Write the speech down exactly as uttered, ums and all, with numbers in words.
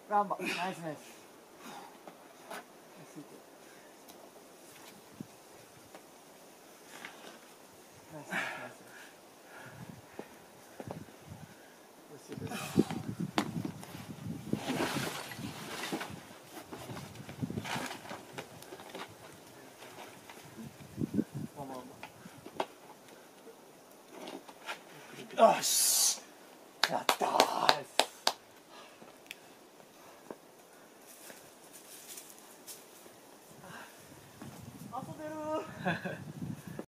ガンバ、ナイスナイス。ナイスナイスナイス。よし、やったー。遊べるー。